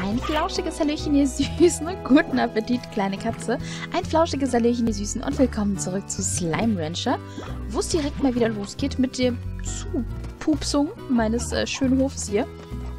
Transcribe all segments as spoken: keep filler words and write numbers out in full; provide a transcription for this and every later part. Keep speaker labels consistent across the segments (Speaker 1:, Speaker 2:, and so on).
Speaker 1: Ein flauschiges Hallöchen, ihr Süßen, und guten Appetit, kleine Katze. Ein flauschiges Hallöchen, ihr Süßen, und willkommen zurück zu Slime Rancher, wo es direkt mal wieder losgeht mit der Zupupsung meines äh, schönen Hofs hier.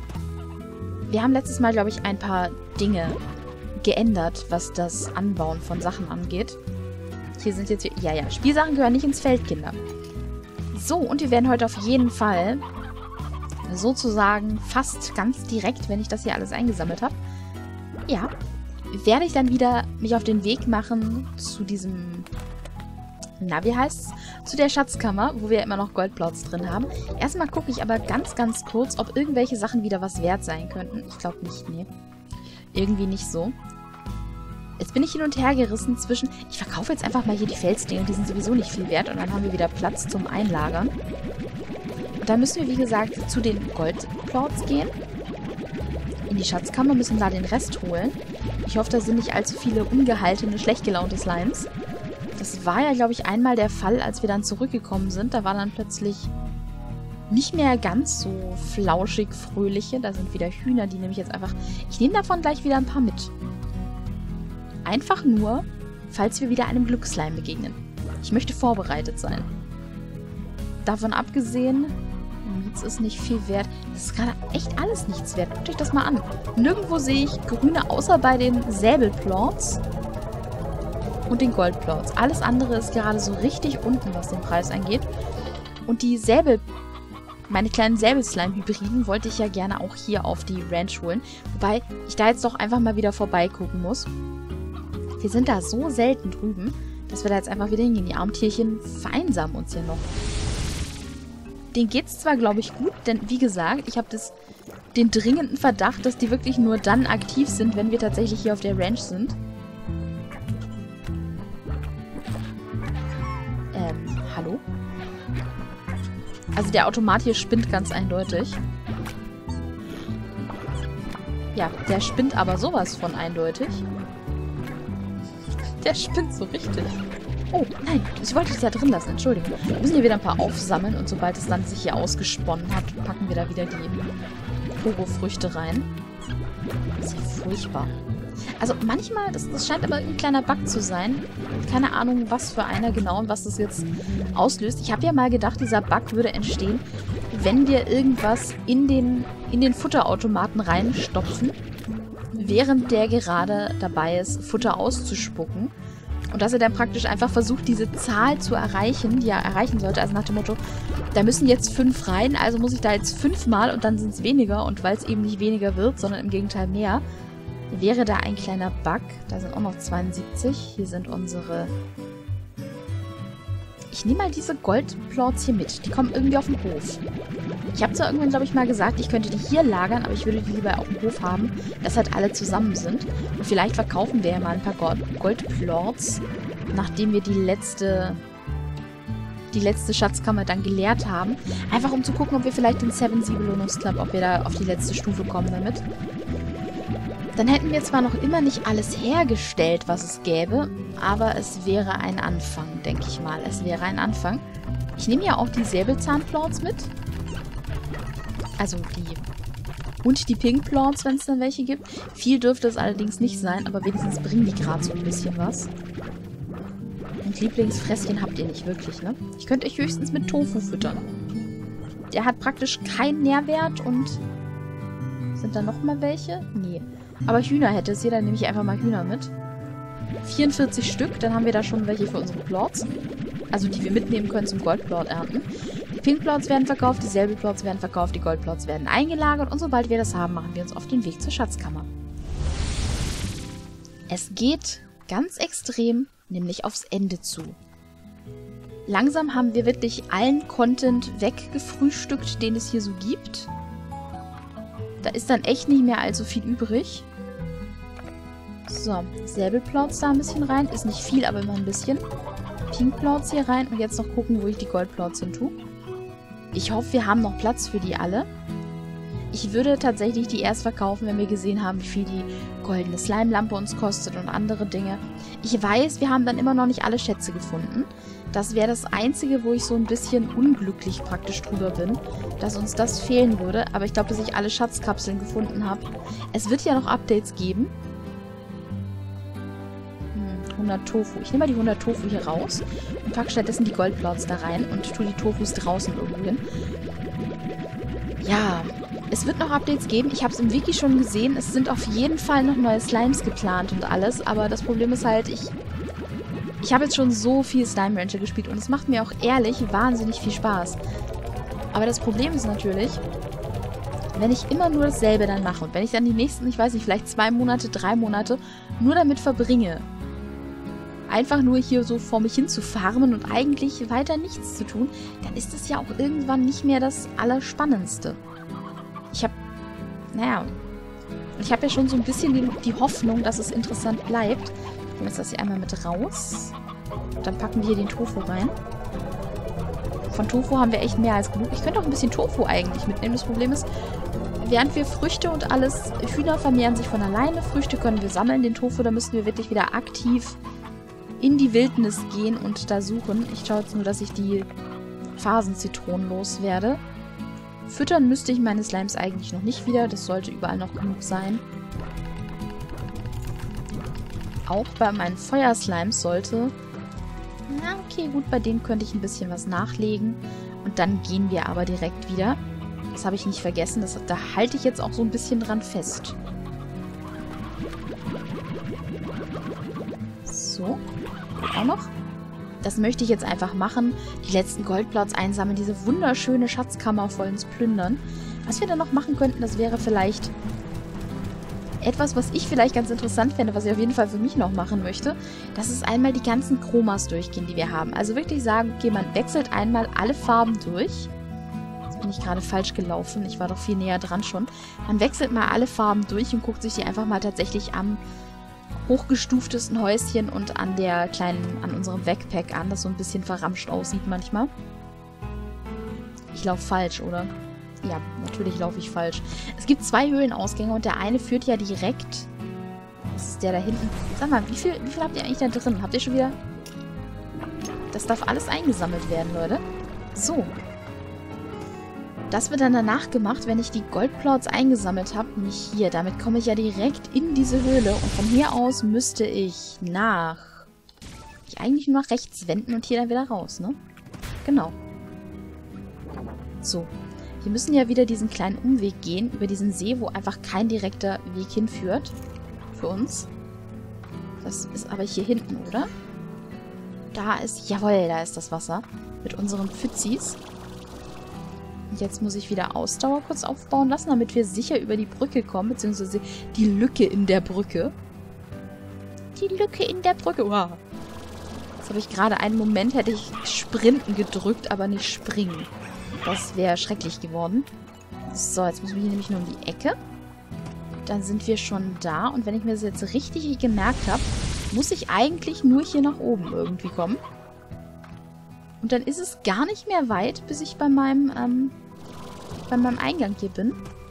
Speaker 1: Wir haben letztes Mal, glaube ich, ein paar Dinge geändert, was das Anbauen von Sachen angeht. Hier sind jetzt... Ja, ja, Spielsachen gehören nicht ins Feld, Kinder. So, und wir werden heute auf jeden Fall... sozusagen fast ganz direkt, wenn ich das hier alles eingesammelt habe, ja, werde ich dann wieder mich auf den Weg machen zu diesem, na, wie heißt's? Zu der Schatzkammer, wo wir immer noch Goldplots drin haben. Erstmal gucke ich aber ganz, ganz kurz, ob irgendwelche Sachen wieder was wert sein könnten. Ich glaube nicht, nee. Irgendwie nicht so. Jetzt bin ich hin und her gerissen zwischen, ich verkaufe jetzt einfach mal hier die Felsdinger, die sind sowieso nicht viel wert und dann haben wir wieder Platz zum Einlagern. Da müssen wir, wie gesagt, zu den Goldplots gehen. In die Schatzkammer, müssen da den Rest holen. Ich hoffe, da sind nicht allzu viele ungehaltene, schlecht gelaunte Slimes. Das war ja, glaube ich, einmal der Fall, als wir dann zurückgekommen sind. Da waren dann plötzlich nicht mehr ganz so flauschig fröhliche. Da sind wieder Hühner, die nehme ich jetzt einfach... Ich nehme davon gleich wieder ein paar mit. Einfach nur, falls wir wieder einem Glücksslime begegnen. Ich möchte vorbereitet sein. Davon abgesehen... Mietz ist nicht viel wert. Das ist gerade echt alles nichts wert. Guckt euch das mal an. Nirgendwo sehe ich grüne, außer bei den Säbelplots und den Goldplots. Alles andere ist gerade so richtig unten, was den Preis angeht. Und die Säbel... Meine kleinen Säbelslime-Hybriden wollte ich ja gerne auch hier auf die Ranch holen. Wobei ich da jetzt doch einfach mal wieder vorbeigucken muss. Wir sind da so selten drüben, dass wir da jetzt einfach wieder hingehen. Die Armtierchen vereinsamen uns hier noch. Denen geht es zwar, glaube ich, gut, denn wie gesagt, ich habe den dringenden Verdacht, dass die wirklich nur dann aktiv sind, wenn wir tatsächlich hier auf der Ranch sind. Ähm, hallo? Also der Automat hier spinnt ganz eindeutig. Ja, der spinnt aber sowas von eindeutig. Der spinnt so richtig. Oh, nein, ich wollte das ja drin lassen, Entschuldigung. Wir müssen hier wieder ein paar aufsammeln und sobald es dann sich hier ausgesponnen hat, packen wir da wieder die Pogo-Früchte rein. Das ist ja furchtbar. Also manchmal, das, das scheint aber ein kleiner Bug zu sein. Keine Ahnung, was für einer genau und was das jetzt auslöst. Ich habe ja mal gedacht, dieser Bug würde entstehen, wenn wir irgendwas in den, in den Futterautomaten reinstopfen, während der gerade dabei ist, Futter auszuspucken. Und dass er dann praktisch einfach versucht, diese Zahl zu erreichen, die er erreichen sollte. Also nach dem Motto, da müssen jetzt fünf rein, also muss ich da jetzt fünfmal und dann sind es weniger. Und weil es eben nicht weniger wird, sondern im Gegenteil mehr, wäre da ein kleiner Bug. Da sind auch noch zweiundsiebzig. Hier sind unsere... Ich nehme mal diese Goldplots hier mit. Die kommen irgendwie auf den Hof. Ich habe zwar irgendwann, glaube ich, mal gesagt, ich könnte die hier lagern, aber ich würde die lieber auf dem Hof haben, dass halt alle zusammen sind. Und vielleicht verkaufen wir ja mal ein paar Gold Goldplots, nachdem wir die letzte, die letzte Schatzkammer dann geleert haben. Einfach um zu gucken, ob wir vielleicht den Seven Sea Belohnungs Club, ob wir da auf die letzte Stufe kommen damit. Dann hätten wir zwar noch immer nicht alles hergestellt, was es gäbe, aber es wäre ein Anfang, denke ich mal. Es wäre ein Anfang. Ich nehme ja auch die Säbelzahnplots mit. Also die... Und die Pinkplots, wenn es dann welche gibt. Viel dürfte es allerdings nicht sein, aber wenigstens bringen die gerade so ein bisschen was. Und Lieblingsfresschen habt ihr nicht wirklich, ne? Ich könnte euch höchstens mit Tofu füttern. Der hat praktisch keinen Nährwert und... Sind da noch mal welche? Nee. Aber Hühner hätte es hier, dann nehme ich einfach mal Hühner mit. vierundvierzig Stück, dann haben wir da schon welche für unsere Plots. Also die wir mitnehmen können zum Goldplot ernten. Die Pinkplots werden verkauft, die Säbelplots werden verkauft, die Goldplots werden eingelagert und sobald wir das haben, machen wir uns auf den Weg zur Schatzkammer. Es geht ganz extrem, nämlich aufs Ende zu. Langsam haben wir wirklich allen Content weggefrühstückt, den es hier so gibt. Da ist dann echt nicht mehr allzu viel übrig. So, Säbelplots da ein bisschen rein. Ist nicht viel, aber immer ein bisschen. Pinkplots hier rein. Und jetzt noch gucken, wo ich die Goldplots hin tue. Ich hoffe, wir haben noch Platz für die alle. Ich würde tatsächlich die erst verkaufen, wenn wir gesehen haben, wie viel die goldene Slime-Lampe uns kostet und andere Dinge. Ich weiß, wir haben dann immer noch nicht alle Schätze gefunden. Das wäre das Einzige, wo ich so ein bisschen unglücklich praktisch drüber bin, dass uns das fehlen würde. Aber ich glaube, dass ich alle Schatzkapseln gefunden habe. Es wird ja noch Updates geben. Hm, hundert Tofu. Ich nehme mal die hundert Tofu hier raus und packe stattdessen die Goldplots da rein und tue die Tofus draußen irgendwo hin. Ja, es wird noch Updates geben. Ich habe es im Wiki schon gesehen. Es sind auf jeden Fall noch neue Slimes geplant und alles. Aber das Problem ist halt, ich... Ich habe jetzt schon so viel Slime Rancher gespielt und es macht mir auch ehrlich wahnsinnig viel Spaß. Aber das Problem ist natürlich, wenn ich immer nur dasselbe dann mache und wenn ich dann die nächsten, ich weiß nicht, vielleicht zwei Monate, drei Monate nur damit verbringe, einfach nur hier so vor mich hin zu farmen und eigentlich weiter nichts zu tun, dann ist das ja auch irgendwann nicht mehr das Allerspannendste. Ich habe, naja, ich habe ja schon so ein bisschen die, die Hoffnung, dass es interessant bleibt. Ich nehme jetzt das hier einmal mit raus. Dann packen wir hier den Tofu rein. Von Tofu haben wir echt mehr als genug. Ich könnte auch ein bisschen Tofu eigentlich mitnehmen. Das Problem ist, während wir Früchte und alles, Hühner vermehren sich von alleine. Früchte können wir sammeln. Den Tofu, da müssen wir wirklich wieder aktiv in die Wildnis gehen und da suchen. Ich schaue jetzt nur, dass ich die Phasenzitronen loswerde. Füttern müsste ich meine Slimes eigentlich noch nicht wieder. Das sollte überall noch genug sein. Auch bei meinen Feuerslimes sollte... Na, okay, gut, bei denen könnte ich ein bisschen was nachlegen. Und dann gehen wir aber direkt wieder. Das habe ich nicht vergessen. Das, da halte ich jetzt auch so ein bisschen dran fest. So. Auch noch. Das möchte ich jetzt einfach machen. Die letzten Goldplots einsammeln. Diese wunderschöne Schatzkammer vollends plündern. Was wir dann noch machen könnten, das wäre vielleicht... Etwas, was ich vielleicht ganz interessant fände, was ich auf jeden Fall für mich noch machen möchte, das ist einmal die ganzen Chromas durchgehen, die wir haben. Also wirklich sagen, okay, man wechselt einmal alle Farben durch. Jetzt bin ich gerade falsch gelaufen, ich war doch viel näher dran schon. Man wechselt mal alle Farben durch und guckt sich die einfach mal tatsächlich am hochgestuftesten Häuschen und an der kleinen, an unserem Backpack an, das so ein bisschen verramscht aussieht manchmal. Ich laufe falsch, oder? Ja, natürlich laufe ich falsch. Es gibt zwei Höhlenausgänge und der eine führt ja direkt... Das ist der da hinten. Sag mal, wie viel, wie viel habt ihr eigentlich da drin? Habt ihr schon wieder... Das darf alles eingesammelt werden, Leute. So. Das wird dann danach gemacht, wenn ich die Goldplots eingesammelt habe. Nämlich hier. Damit komme ich ja direkt in diese Höhle. Und von hier aus müsste ich nach... Ich eigentlich nur nach rechts wenden und hier dann wieder raus, ne? Genau. So. Wir müssen ja wieder diesen kleinen Umweg gehen, über diesen See, wo einfach kein direkter Weg hinführt. Für uns. Das ist aber hier hinten, oder? Da ist, jawohl, da ist das Wasser. Mit unseren Pfützis. Und jetzt muss ich wieder Ausdauer kurz aufbauen lassen, damit wir sicher über die Brücke kommen, beziehungsweise die Lücke in der Brücke. Die Lücke in der Brücke, wow. Jetzt habe ich gerade einen Moment, hätte ich Sprinten gedrückt, aber nicht Springen. Das wäre schrecklich geworden. So, jetzt müssen wir hier nämlich nur um die Ecke. Dann sind wir schon da. Und wenn ich mir das jetzt richtig gemerkt habe, muss ich eigentlich nur hier nach oben irgendwie kommen. Und dann ist es gar nicht mehr weit, bis ich bei meinem, ähm, bei meinem Eingang hier bin.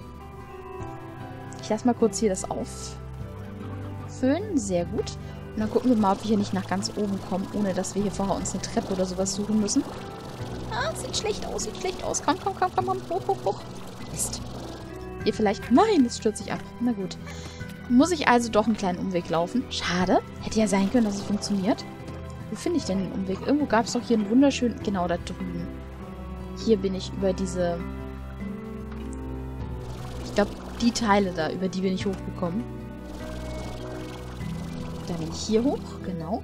Speaker 1: Ich lasse mal kurz hier das auffüllen. Sehr gut. Und dann gucken wir mal, ob wir hier nicht nach ganz oben kommen, ohne dass wir hier vorher uns eine Treppe oder sowas suchen müssen. Ah, sieht schlecht aus, sieht schlecht aus. Komm, komm, komm, komm, komm. Hoch, hoch, hoch. Mist. Hier vielleicht... Nein, es stürzt sich ab. Na gut. Muss ich also doch einen kleinen Umweg laufen. Schade. Hätte ja sein können, dass es funktioniert. Wo finde ich denn den Umweg? Irgendwo gab es doch hier einen wunderschönen... Genau, da drüben. Hier bin ich über diese... Ich glaube, die Teile da, über die bin ich hochgekommen. Da bin ich hier hoch. Genau.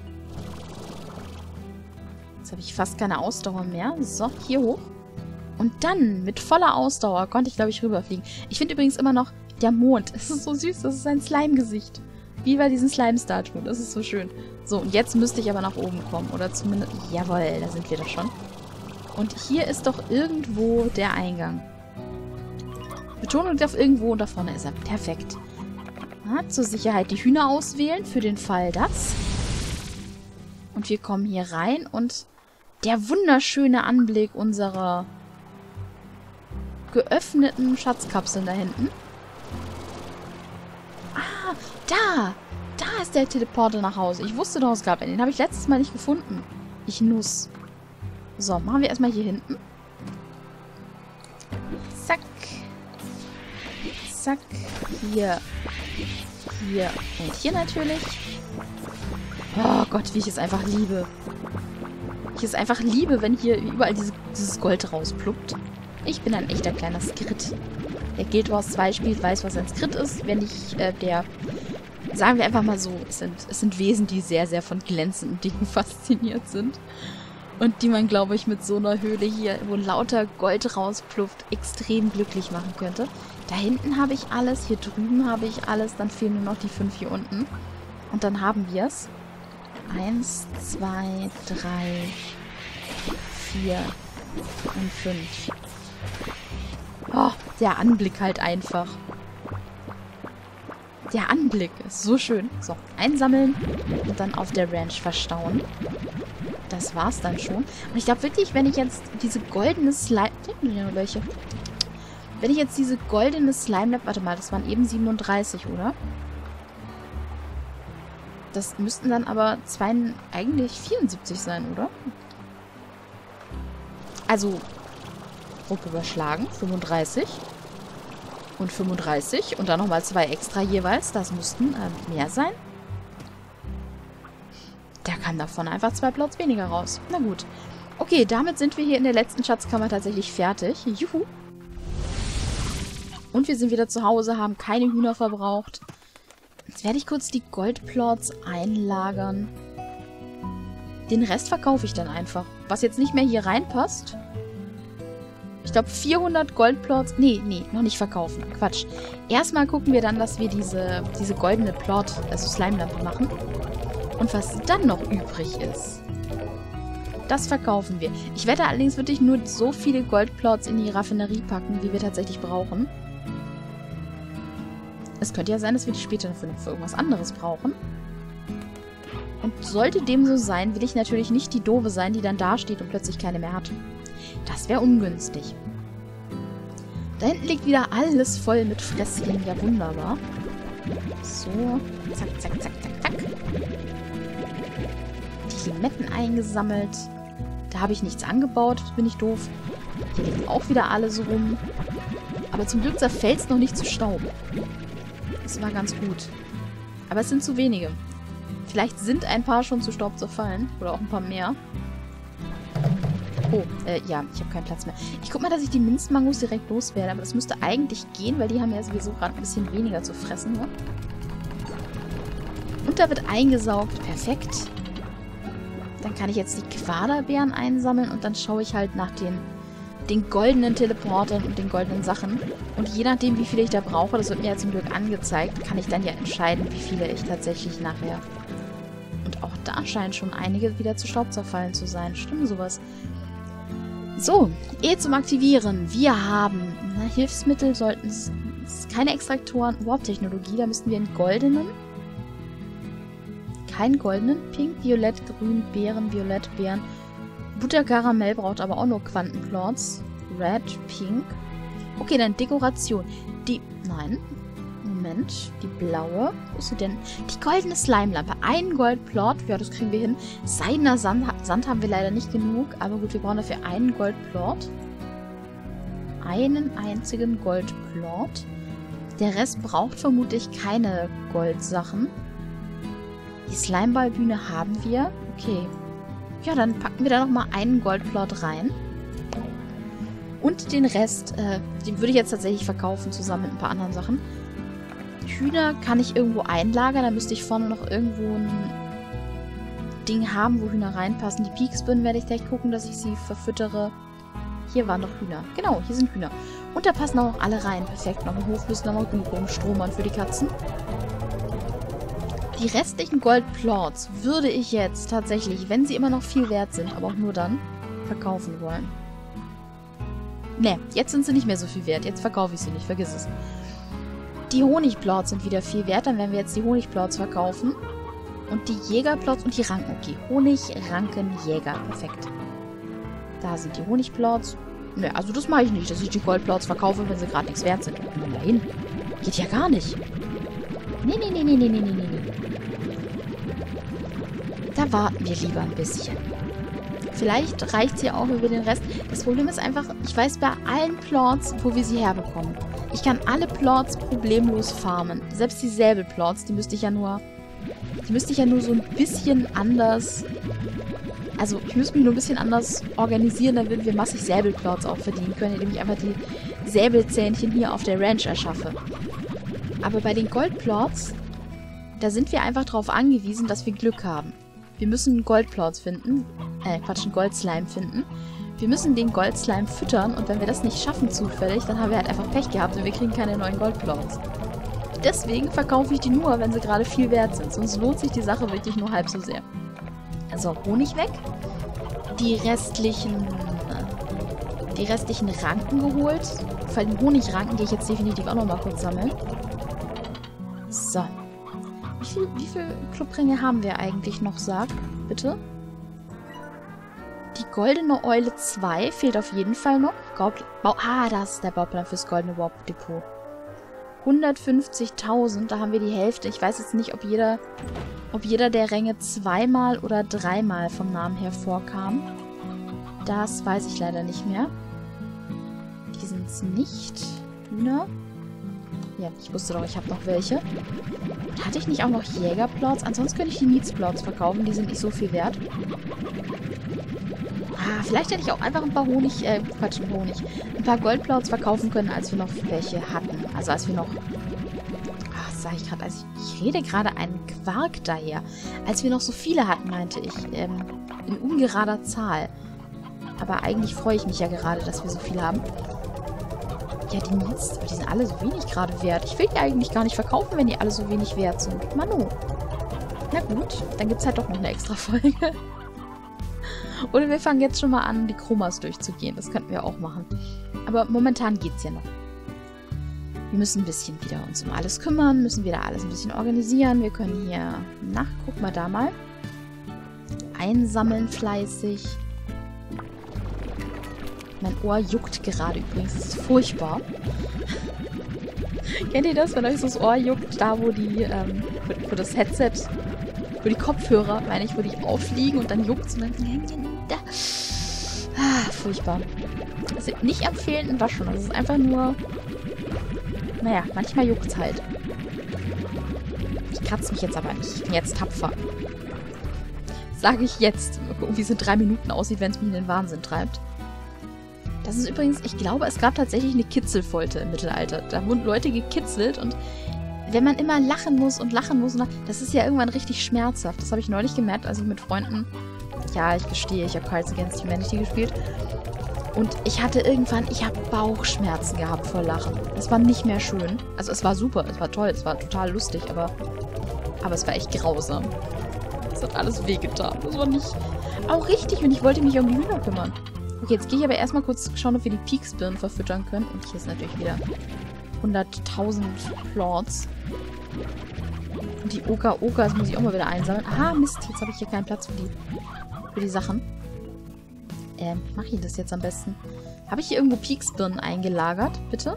Speaker 1: Jetzt habe ich fast keine Ausdauer mehr. So, hier hoch. Und dann, mit voller Ausdauer, konnte ich, glaube ich, rüberfliegen. Ich finde übrigens immer noch, der Mond. Es ist so süß. Das ist ein Slime-Gesicht. Wie bei diesen Slime-Statuen. Das ist so schön. So, und jetzt müsste ich aber nach oben kommen. Oder zumindest... Jawohl, da sind wir doch schon. Und hier ist doch irgendwo der Eingang. Betonung liegt auf irgendwo und da vorne ist er. Perfekt. Na, zur Sicherheit die Hühner auswählen. Für den Fall das. Und wir kommen hier rein und... Der wunderschöne Anblick unserer geöffneten Schatzkapseln da hinten. Ah, da! Da ist der Teleporter nach Hause. Ich wusste doch, es gab einen. Den habe ich letztes Mal nicht gefunden. Ich Nuss. So, machen wir erstmal hier hinten. Zack. Zack. Hier. Hier. Und hier natürlich. Oh Gott, wie ich es einfach liebe. Wie ich es einfach liebe, wenn hier überall diese, dieses Gold rauspluppt. Ich bin ein echter kleiner Skrit. Der Guild Wars zwei spielt, weiß, was ein Skrit ist. Wenn ich, äh, der... Sagen wir einfach mal so, es sind, es sind Wesen, die sehr, sehr von glänzenden Dingen fasziniert sind. Und die man, glaube ich, mit so einer Höhle hier, wo lauter Gold rausplufft, extrem glücklich machen könnte. Da hinten habe ich alles, hier drüben habe ich alles, dann fehlen nur noch die fünf hier unten. Und dann haben wir es. Eins, zwei, drei, vier und fünf. Oh, der Anblick halt einfach. Der Anblick ist so schön. So, einsammeln und dann auf der Ranch verstauen. Das war's dann schon. Und ich glaube wirklich, wenn ich jetzt diese goldene Slime... Ja, welche? Wenn ich jetzt diese goldene Slime... Warte mal, das waren eben siebenunddreißig, oder? Das müssten dann aber zwei, eigentlich vierundsiebzig sein, oder? Also, grob überschlagen. fünfunddreißig. Und fünfunddreißig. Und dann nochmal zwei extra jeweils. Das müssten äh, mehr sein. Da kam davon einfach zwei Plots weniger raus. Na gut. Okay, damit sind wir hier in der letzten Schatzkammer tatsächlich fertig. Juhu. Und wir sind wieder zu Hause, haben keine Hühner verbraucht. Jetzt werde ich kurz die Goldplots einlagern. Den Rest verkaufe ich dann einfach. Was jetzt nicht mehr hier reinpasst. Ich glaube vierhundert Goldplots. Nee, nee, noch nicht verkaufen. Quatsch. Erstmal gucken wir dann, dass wir diese, diese goldene Plot, also Slime-Lampe machen. Und was dann noch übrig ist, das verkaufen wir. Ich werde allerdings wirklich nur so viele Goldplots in die Raffinerie packen, wie wir tatsächlich brauchen. Es könnte ja sein, dass wir die später für, für irgendwas anderes brauchen. Und sollte dem so sein, will ich natürlich nicht die Doofe sein, die dann dasteht und plötzlich keine mehr hat. Das wäre ungünstig. Da hinten liegt wieder alles voll mit Fresslingen. Ja, wunderbar. So. Zack, zack, zack, zack, zack. Die Limetten eingesammelt. Da habe ich nichts angebaut. Bin ich doof. Hier liegt auch wieder alles rum. Aber zum Glück zerfällt es noch nicht zu Staub. Das war ganz gut. Aber es sind zu wenige. Vielleicht sind ein paar schon zu Staub zerfallen. Oder auch ein paar mehr. Oh, äh, ja, ich habe keinen Platz mehr. Ich guck mal, dass ich die Minzmangos direkt loswerde. Aber das müsste eigentlich gehen, weil die haben ja sowieso gerade ein bisschen weniger zu fressen. Ne? Und da wird eingesaugt. Perfekt. Dann kann ich jetzt die Quaderbeeren einsammeln und dann schaue ich halt nach den, den goldenen Teleportern und den goldenen Sachen. Und je nachdem, wie viele ich da brauche, das wird mir ja zum Glück angezeigt, kann ich dann ja entscheiden, wie viele ich tatsächlich nachher... Und auch da scheinen schon einige wieder zu Staub zerfallen zu sein. Stimmt sowas. So, E zum Aktivieren. Wir haben na, Hilfsmittel, sollten es keine Extraktoren, Warp-Technologie, da müssten wir einen goldenen. Keinen goldenen. Pink, Violett, Grün, Beeren, Violett, Beeren. Butterkaramell braucht aber auch nur Quantenplots. Red, Pink. Okay, dann Dekoration. Die, nein. Moment. Die blaue. Wo ist sie denn? Die goldene Slime-Lampe. Ein Goldplot. Ja, das kriegen wir hin. Seidener Sand, Sand haben wir leider nicht genug. Aber gut, wir brauchen dafür einen Goldplot. Einen einzigen Goldplot. Der Rest braucht vermutlich keine Goldsachen. Die Slimeball-Bühne haben wir. Okay. Ja, dann packen wir da nochmal einen Goldplot rein. Und den Rest, äh, den würde ich jetzt tatsächlich verkaufen, zusammen mit ein paar anderen Sachen. Hühner kann ich irgendwo einlagern. Da müsste ich vorne noch irgendwo ein Ding haben, wo Hühner reinpassen. Die Peaksbirnen werde ich gleich gucken, dass ich sie verfüttere. Hier waren noch Hühner. Genau, hier sind Hühner. Und da passen auch noch alle rein. Perfekt. Noch ein Hof müssen noch genug rumstromern für die Katzen. Die restlichen Goldplots würde ich jetzt tatsächlich, wenn sie immer noch viel wert sind, aber auch nur dann, verkaufen wollen. Ne, jetzt sind sie nicht mehr so viel wert. Jetzt verkaufe ich sie nicht, vergiss es. Die Honigplots sind wieder viel wert. Dann werden wir jetzt die Honigplots verkaufen. Und die Jägerplots und die Ranken. Okay, Honig, Ranken, Jäger. Perfekt. Da sind die Honigplots. Ne, also das mache ich nicht, dass ich die Goldplots verkaufe, wenn sie gerade nichts wert sind. Nein, geht ja gar nicht. Nee, nee, nee, nee, nee, nee, nee, nee. Da warten wir lieber ein bisschen. Vielleicht reicht sie auch über den Rest. Das Problem ist einfach, ich weiß bei allen Plots, wo wir sie herbekommen. Ich kann alle Plots problemlos farmen. Selbst die Säbelplots, die müsste ich ja nur... Die müsste ich ja nur so ein bisschen anders... Also, ich müsste mich nur ein bisschen anders organisieren, dann würden wir massig Säbelplots auch verdienen können, indem ich einfach die Säbelzähnchen hier auf der Ranch erschaffe. Aber bei den Goldplots, da sind wir einfach darauf angewiesen, dass wir Glück haben. Wir müssen Goldplots finden, äh, Quatsch, einen Goldslime finden. Wir müssen den Goldslime füttern und wenn wir das nicht schaffen zufällig, dann haben wir halt einfach Pech gehabt und wir kriegen keine neuen Goldplots. Deswegen verkaufe ich die nur, wenn sie gerade viel wert sind, sonst lohnt sich die Sache wirklich nur halb so sehr. Also Honig weg. Die restlichen, die restlichen Ranken geholt. Vor den Honigranken gehe ich jetzt definitiv auch nochmal kurz sammeln. So. Wie viel, wie viel Clubringe haben wir eigentlich noch, sag? Bitte? Die goldene Eule zwei fehlt auf jeden Fall noch. Gaub Bau ah, das ist der Bauplan fürs goldene Warp Depot. hundertfünfzigtausend, da haben wir die Hälfte. Ich weiß jetzt nicht, ob jeder, ob jeder der Ränge zweimal oder dreimal vom Namen her vorkam. Das weiß ich leider nicht mehr. Die sind es nicht. Hühner. Ja, ich wusste doch, ich habe noch welche. Hatte ich nicht auch noch Jägerplots? Ansonsten könnte ich die Needs-Plots verkaufen. Die sind nicht so viel wert. Ah, vielleicht hätte ich auch einfach ein paar Honig, äh, Quatsch, ein paar Honig, ein paar Goldplots verkaufen können, als wir noch welche hatten. Also als wir noch, ach, das sage ich gerade, als ich, ich rede gerade einen Quark daher. Als wir noch so viele hatten, meinte ich, ähm, in ungerader Zahl. Aber eigentlich freue ich mich ja gerade, dass wir so viel haben. Ja, die Needs, die sind alle so wenig gerade wert. Ich will die eigentlich gar nicht verkaufen, wenn die alle so wenig wert sind. Manu. Na gut, dann gibt es halt doch noch eine extra Folge. Oder wir fangen jetzt schon mal an, die Chromas durchzugehen. Das könnten wir auch machen. Aber momentan geht's ja noch. Wir müssen ein bisschen wieder uns um alles kümmern, müssen wieder alles ein bisschen organisieren. Wir können hier, na, guck mal da mal. Einsammeln fleißig. Mein Ohr juckt gerade übrigens. Das ist furchtbar. Kennt ihr das, wenn euch so das Ohr juckt? Da, wo die, ähm, wo, wo das Headset, wo die Kopfhörer, meine ich, wo die aufliegen und dann juckt es und dann... Da. Ah, furchtbar. Also nicht empfehlen und waschen. Das ist einfach nur... Naja, manchmal juckt es halt. Ich kratze mich jetzt aber nicht. Ich bin jetzt tapfer. Sage ich jetzt. Mal gucken, wie es in drei Minuten aussieht, wenn es mich in den Wahnsinn treibt. Das ist übrigens, ich glaube, es gab tatsächlich eine Kitzelfolter im Mittelalter. Da wurden Leute gekitzelt und wenn man immer lachen muss und lachen muss, und lachen, das ist ja irgendwann richtig schmerzhaft. Das habe ich neulich gemerkt, als ich mit Freunden, ja, ich gestehe, ich habe Cards Against Humanity gespielt und ich hatte irgendwann, ich habe Bauchschmerzen gehabt vor Lachen. Das war nicht mehr schön. Also es war super, es war toll, es war total lustig, aber, aber es war echt grausam. Es hat alles wehgetan. Das war nicht auch richtig und ich wollte mich um die Hühner kümmern. Okay, jetzt gehe ich aber erstmal kurz schauen, ob wir die Peaksbirnen verfüttern können. Und hier ist natürlich wieder hunderttausend Plots. Und die Oka-Okas muss ich auch mal wieder einsammeln. Aha, Mist, jetzt habe ich hier keinen Platz für die, für die Sachen. Ähm, mache ich das jetzt am besten? Habe ich hier irgendwo Peaksbirnen eingelagert, bitte?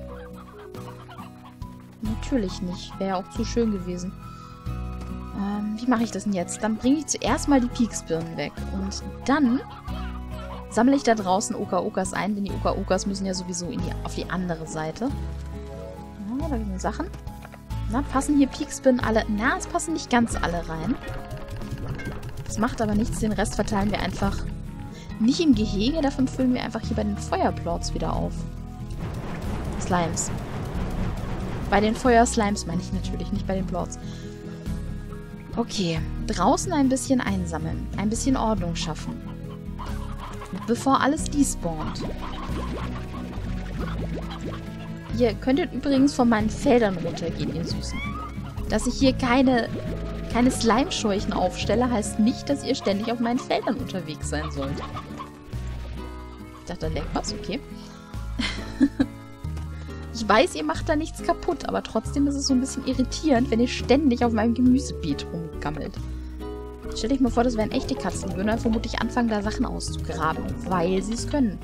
Speaker 1: Natürlich nicht. Wäre ja auch zu schön gewesen. Ähm, wie mache ich das denn jetzt? Dann bringe ich zuerst mal die Peaksbirnen weg. Und dann... sammle ich da draußen Oka-Okas ein, denn die Oka-Okas müssen ja sowieso in die, auf die andere Seite. Ja, da sind Sachen. Na, passen hier Peaksbirnen alle? Na, es passen nicht ganz alle rein. Das macht aber nichts, den Rest verteilen wir einfach nicht im Gehege, davon füllen wir einfach hier bei den Feuerplots wieder auf. Slimes. Bei den Feuerslimes meine ich natürlich, nicht bei den Plots. Okay, draußen ein bisschen einsammeln, ein bisschen Ordnung schaffen. Bevor alles despawnt. Ihr könntet übrigens von meinen Feldern runtergehen, ihr Süßen. Dass ich hier keine, keine Slime-Scheuchen aufstelle, heißt nicht, dass ihr ständig auf meinen Feldern unterwegs sein sollt. Ich dachte, da leckt was, okay. Ich weiß, ihr macht da nichts kaputt, aber trotzdem ist es so ein bisschen irritierend, wenn ihr ständig auf meinem Gemüsebeet rumgammelt. Stell dich mal vor, das wären echte Katzen. Die würden dann vermutlich anfangen, da Sachen auszugraben, weil sie es können.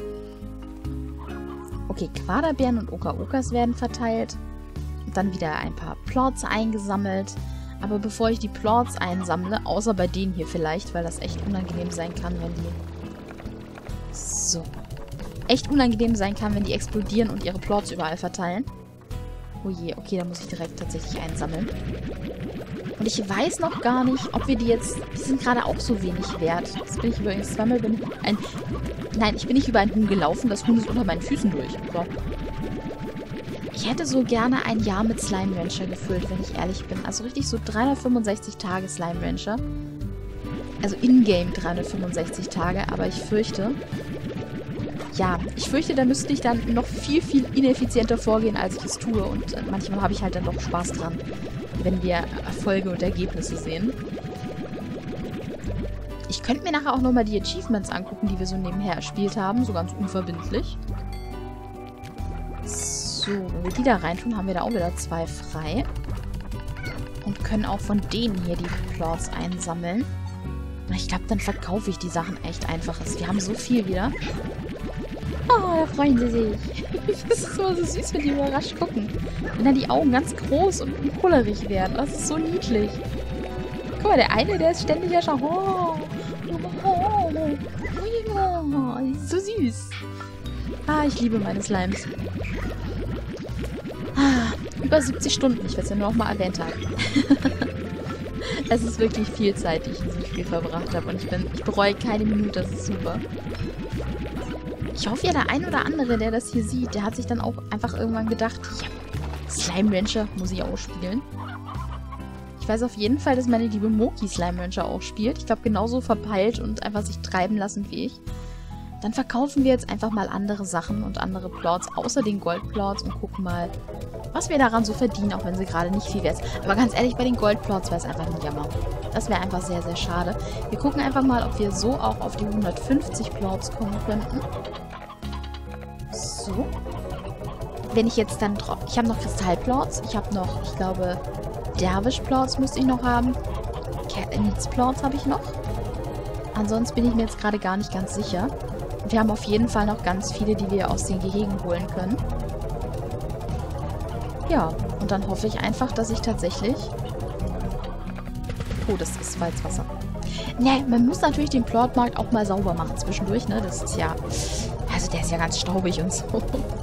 Speaker 1: Okay, Quaderbeeren und Oka-Okas werden verteilt. Und dann wieder ein paar Plots eingesammelt. Aber bevor ich die Plots einsammle, außer bei denen hier vielleicht, weil das echt unangenehm sein kann, wenn die so echt unangenehm sein kann, wenn die explodieren und ihre Plorts überall verteilen. Oh je, okay, da muss ich direkt tatsächlich einsammeln. Und ich weiß noch gar nicht, ob wir die jetzt... Die sind gerade auch so wenig wert. Das bin ich übrigens zweimal über ein... Nein, ich bin nicht über ein Huhn gelaufen. Das Huhn ist unter meinen Füßen durch. So. Ich hätte so gerne ein Jahr mit Slime Rancher gefüllt, wenn ich ehrlich bin. Also richtig so dreihundertfünfundsechzig Tage Slime Rancher. Also in-game dreihundertfünfundsechzig Tage. Aber ich fürchte... Ja, ich fürchte, da müsste ich dann noch viel, viel ineffizienter vorgehen, als ich es tue. Und äh, manchmal habe ich halt dann doch Spaß dran, wenn wir Erfolge und Ergebnisse sehen. Ich könnte mir nachher auch nochmal die Achievements angucken, die wir so nebenher erspielt haben. So ganz unverbindlich. So, wenn wir die da reintun, haben wir da auch wieder zwei frei. Und können auch von denen hier die Plorts einsammeln. Ich glaube, dann verkaufe ich die Sachen echt einfaches. Wir haben so viel wieder. Oh, da freuen sie sich. Das ist immer so süß, wenn die überrascht gucken. Wenn dann die Augen ganz groß und kullerig werden. Das ist so niedlich. Guck mal, der eine, der ist ständig ja schon... Oh, oh, oh, oh, so süß. Ah, ich liebe meine Slimes. Ah, über siebzig Stunden. Ich werde es ja nur noch mal erwähnt haben. Es ist wirklich viel Zeit, die ich in diesem Spiel verbracht habe. Und ich bin, ich bereue keine Minute. Das ist super. Ich hoffe ja, der ein oder andere, der das hier sieht, der hat sich dann auch einfach irgendwann gedacht, ja, Slime Rancher muss ich auch spielen. Ich weiß auf jeden Fall, dass meine liebe Moki Slime Rancher auch spielt. Ich glaube, genauso verpeilt und einfach sich treiben lassen wie ich. Dann verkaufen wir jetzt einfach mal andere Sachen und andere Plorts, außer den Goldplorts, und gucken mal, was wir daran so verdienen, auch wenn sie gerade nicht viel wert sind. Aber ganz ehrlich, bei den Goldplorts wäre es einfach ein Jammer. Das wäre einfach sehr, sehr schade. Wir gucken einfach mal, ob wir so auch auf die hundertfünfzig Plorts kommen könnten. So. Wenn ich jetzt dann drauf... Ich habe noch Kristallplorts. Ich habe noch, ich glaube, Derwisch-Plorts müsste ich noch haben. Needs-Plorts habe ich noch. Ansonsten bin ich mir jetzt gerade gar nicht ganz sicher. Wir haben auf jeden Fall noch ganz viele, die wir aus den Gehegen holen können. Ja, und dann hoffe ich einfach, dass ich tatsächlich... Oh, das ist Salzwasser. Ne, man muss natürlich den Plortmarkt auch mal sauber machen zwischendurch, ne? Das ist ja... Also der ist ja ganz staubig und so.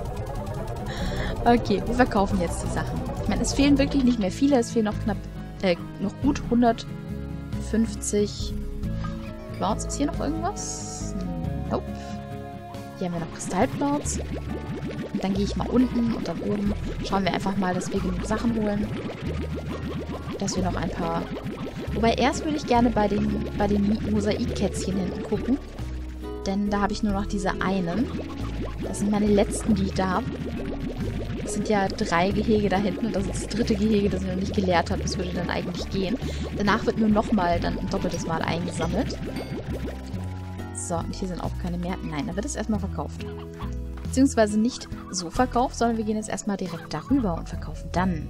Speaker 1: Okay, wir verkaufen jetzt die Sachen. Ich meine, es fehlen wirklich nicht mehr viele. Es fehlen noch knapp... Äh, noch gut hundertfünfzig... Plorts. Ist hier noch irgendwas? Nope. Hier haben wir noch Kristallplorts. Und dann gehe ich mal unten und dann oben. Schauen wir einfach mal, dass wir genug Sachen holen. Dass wir noch ein paar... Wobei erst würde ich gerne bei den, bei den Mosaikkätzchen hinten gucken. Denn da habe ich nur noch diese einen. Das sind meine letzten, die ich da habe. Es sind ja drei Gehege da hinten. Und das ist das dritte Gehege, das ich noch nicht geleert habe. Das würde dann eigentlich gehen. Danach wird nur nochmal dann ein doppeltes Mal eingesammelt. So, und hier sind auch keine mehr. Nein, da wird es erstmal verkauft. Beziehungsweise nicht so verkauft, sondern wir gehen jetzt erstmal direkt darüber und verkaufen dann.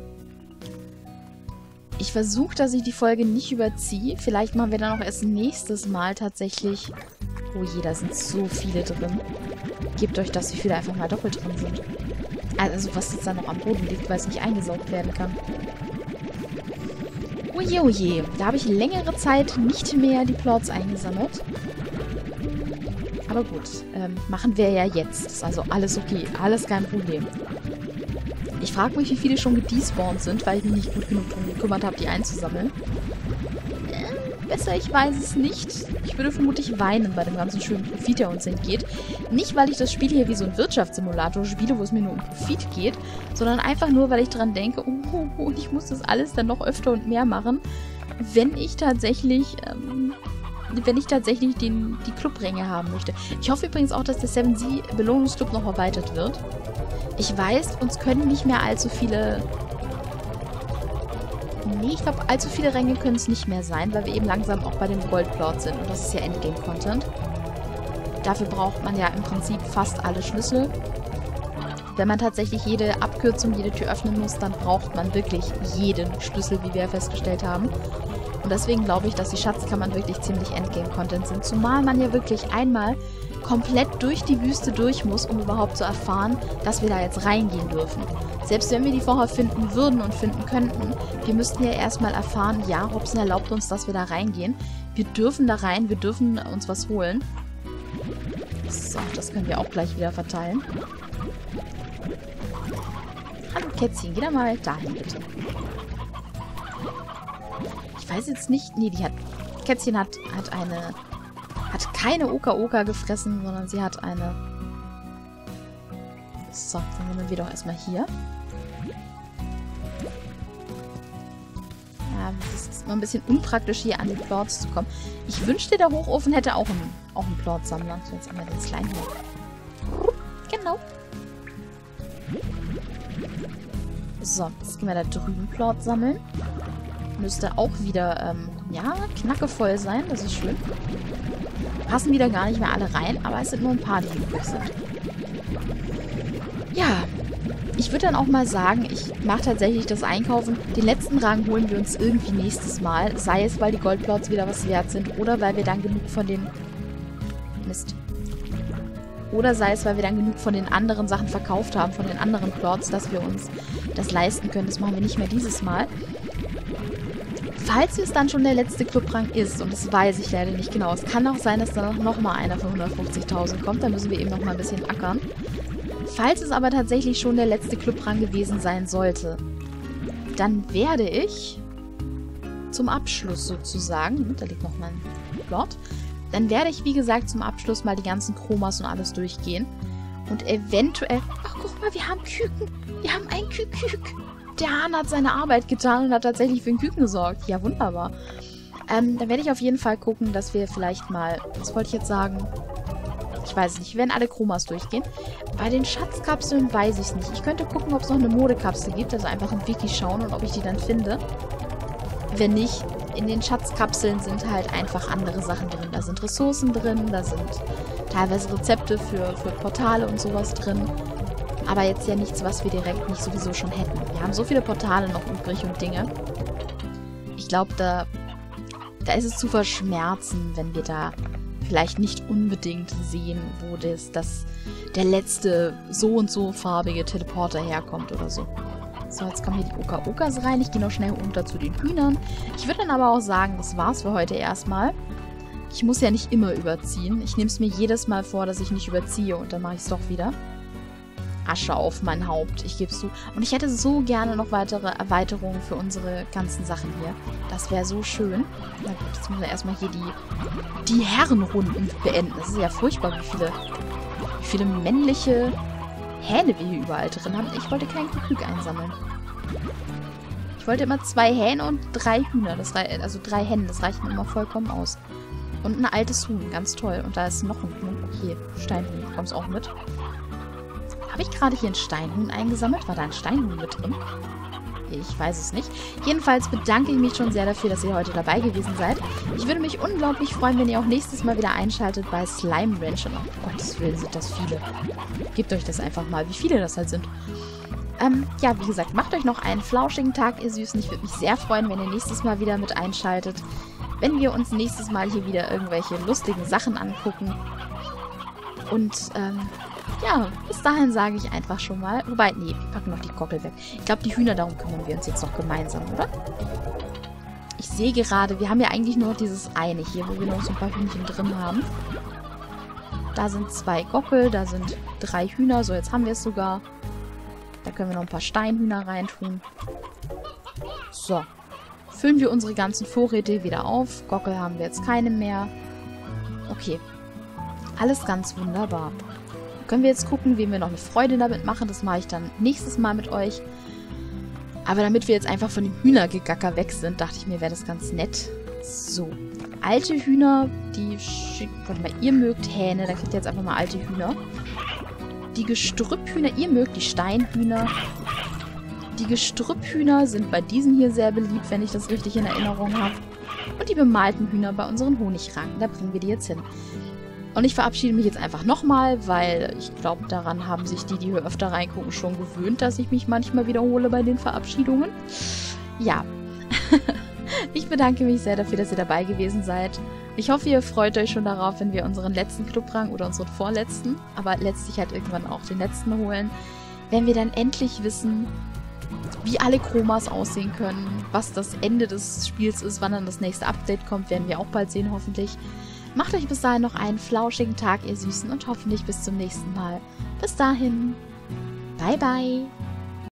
Speaker 1: Ich versuche, dass ich die Folge nicht überziehe. Vielleicht machen wir dann auch erst nächstes Mal tatsächlich... Oh je, da sind so viele drin. Gebt euch das, wie viele einfach mal doppelt drin sind. Also, was jetzt da noch am Boden liegt, weil es nicht eingesaugt werden kann. Oje, oje. Da habe ich längere Zeit nicht mehr die Plorts eingesammelt. Aber gut, ähm, machen wir ja jetzt. Ist also alles okay. Alles kein Problem. Ich frage mich, wie viele schon gedespawnt sind, weil ich mich nicht gut genug darum gekümmert habe, die einzusammeln. Äh, besser, ich weiß es nicht. Ich würde vermutlich weinen bei dem ganzen schönen Profit, der uns entgeht. Nicht, weil ich das Spiel hier wie so ein Wirtschaftssimulator spiele, wo es mir nur um Profit geht, sondern einfach nur, weil ich dran denke, oh, oh, ich muss das alles dann noch öfter und mehr machen, wenn ich tatsächlich... Ähm, wenn ich tatsächlich den, die Clubränge haben möchte. Ich hoffe übrigens auch, dass der seven Sea Belohnungsclub noch erweitert wird. Ich weiß, uns können nicht mehr allzu viele... Nee, ich glaube, allzu viele Ränge können es nicht mehr sein, weil wir eben langsam auch bei dem Goldplot sind. Und das ist ja Endgame-Content. Dafür braucht man ja im Prinzip fast alle Schlüssel. Wenn man tatsächlich jede Abkürzung, jede Tür öffnen muss, dann braucht man wirklich jeden Schlüssel, wie wir ja festgestellt haben. Und deswegen glaube ich, dass die Schatzkammern wirklich ziemlich Endgame-Content sind. Zumal man ja wirklich einmal komplett durch die Wüste durch muss, um überhaupt zu erfahren, dass wir da jetzt reingehen dürfen. Selbst wenn wir die vorher finden würden und finden könnten, wir müssten ja erstmal erfahren, ja, Hobson erlaubt uns, dass wir da reingehen. Wir dürfen da rein, wir dürfen uns was holen. So, das können wir auch gleich wieder verteilen. Hallo Kätzchen, geh da mal dahin, bitte. Ich weiß jetzt nicht... Nee, die hat... Kätzchen hat, hat eine... Hat keine Oka-Oka gefressen, sondern sie hat eine... So, dann nehmen wir doch erstmal hier. Ja, das ist immer ein bisschen unpraktisch, hier an die Plorts zu kommen. Ich wünschte, der Hochofen hätte auch einen, auch einen Plort-Sammler. So, jetzt einmal den Slime hier. Genau. So, jetzt gehen wir da drüben Plort sammeln. Müsste auch wieder, ähm, ja, knackevoll sein. Das ist schön. Passen wieder gar nicht mehr alle rein, aber es sind nur ein paar, die übrig sind. Ja, ich würde dann auch mal sagen, ich mache tatsächlich das Einkaufen. Den letzten Rang holen wir uns irgendwie nächstes Mal. Sei es, weil die Goldplots wieder was wert sind oder weil wir dann genug von den... Mist. Oder sei es, weil wir dann genug von den anderen Sachen verkauft haben, von den anderen Plots, dass wir uns das leisten können. Das machen wir nicht mehr dieses Mal. Falls es dann schon der letzte Clubrang ist, und das weiß ich leider nicht genau, es kann auch sein, dass da noch mal einer von hundertfünfzigtausend kommt, dann müssen wir eben noch mal ein bisschen ackern. Falls es aber tatsächlich schon der letzte Clubrang gewesen sein sollte, dann werde ich zum Abschluss sozusagen, da liegt noch mein Plot, dann werde ich, wie gesagt, zum Abschluss mal die ganzen Chromas und alles durchgehen. Und eventuell... Ach, guck mal, wir haben Küken. Wir haben einen Kükük. Der Hahn hat seine Arbeit getan und hat tatsächlich für den Küken gesorgt. Ja, wunderbar. Ähm, dann werde ich auf jeden Fall gucken, dass wir vielleicht mal... Was wollte ich jetzt sagen? Ich weiß es nicht. Wir werden alle Chromas durchgehen. Bei den Schatzkapseln weiß ich es nicht. Ich könnte gucken, ob es noch eine Modekapsel gibt. Also einfach im Wiki schauen und ob ich die dann finde. Wenn nicht, in den Schatzkapseln sind halt einfach andere Sachen drin. Da sind Ressourcen drin, da sind teilweise Rezepte für, für Portale und sowas drin. Aber jetzt ja nichts, was wir direkt nicht sowieso schon hätten. Wir haben so viele Portale noch übrig und Dinge. Ich glaube, da, da ist es zu verschmerzen, wenn wir da vielleicht nicht unbedingt sehen, wo das, das der letzte so und so farbige Teleporter herkommt oder so. So, jetzt kommen hier die Oka-Okas rein. Ich gehe noch schnell runter zu den Hühnern. Ich würde dann aber auch sagen, das war's für heute erstmal. Ich muss ja nicht immer überziehen. Ich nehme es mir jedes Mal vor, dass ich nicht überziehe und dann mache ich es doch wieder. Asche auf mein Haupt, ich gebe es zu. Und ich hätte so gerne noch weitere Erweiterungen für unsere ganzen Sachen hier. Das wäre so schön. Na gut, jetzt müssen wir erstmal hier die, die Herrenrunden beenden. Das ist ja furchtbar, wie viele, wie viele männliche Hähne wir hier überall drin haben. Ich wollte kein Kükük einsammeln. Ich wollte immer zwei Hähne und drei Hühner. Das rei also drei Hennen, das reicht mir immer vollkommen aus. Und ein altes Huhn, ganz toll. Und da ist noch ein Huhn. Okay, Steinhuhn, kommst auch mit. Habe ich gerade hier ein Steinhuhn eingesammelt? War da ein Steinhuhn mit drin? Ich weiß es nicht. Jedenfalls bedanke ich mich schon sehr dafür, dass ihr heute dabei gewesen seid. Ich würde mich unglaublich freuen, wenn ihr auch nächstes Mal wieder einschaltet bei Slime Rancher. Oh Gottes Willen, sind das viele. Gebt euch das einfach mal, wie viele das halt sind. Ähm, ja, wie gesagt, macht euch noch einen flauschigen Tag, ihr Süßen. Ich würde mich sehr freuen, wenn ihr nächstes Mal wieder mit einschaltet. Wenn wir uns nächstes Mal hier wieder irgendwelche lustigen Sachen angucken. Und, ähm... ja, bis dahin sage ich einfach schon mal. Wobei, nee, wir packen noch die Gockel weg. Ich glaube, die Hühner, darum kümmern wir uns jetzt noch gemeinsam, oder? Ich sehe gerade, wir haben ja eigentlich nur dieses eine hier, wo wir noch so ein paar Hühnchen drin haben. Da sind zwei Gockel, da sind drei Hühner. So, jetzt haben wir es sogar. Da können wir noch ein paar Steinhühner reintun. So. Füllen wir unsere ganzen Vorräte wieder auf. Gockel haben wir jetzt keine mehr. Okay. Alles ganz wunderbar. Können wir jetzt gucken, wem wir noch eine Freude damit machen. Das mache ich dann nächstes Mal mit euch. Aber damit wir jetzt einfach von dem Hühnergegacker weg sind, dachte ich mir, wäre das ganz nett. So. Alte Hühner, die schicken... Warte mal, ihr mögt Hähne. Da kriegt ihr jetzt einfach mal alte Hühner. Die Gestrüpphühner, ihr mögt die Steinhühner. Die Gestrüpphühner sind bei diesen hier sehr beliebt, wenn ich das richtig in Erinnerung habe. Und die bemalten Hühner bei unseren Honigranken. Da bringen wir die jetzt hin. Und ich verabschiede mich jetzt einfach nochmal, weil ich glaube, daran haben sich die, die hier öfter reingucken, schon gewöhnt, dass ich mich manchmal wiederhole bei den Verabschiedungen. Ja. Ich bedanke mich sehr dafür, dass ihr dabei gewesen seid. Ich hoffe, ihr freut euch schon darauf, wenn wir unseren letzten Clubrang oder unseren vorletzten, aber letztlich halt irgendwann auch den letzten holen, wenn wir dann endlich wissen, wie alle Chromas aussehen können, was das Ende des Spiels ist, wann dann das nächste Update kommt, werden wir auch bald sehen, hoffentlich. Macht euch bis dahin noch einen flauschigen Tag, ihr Süßen, und hoffentlich bis zum nächsten Mal. Bis dahin. Bye, bye.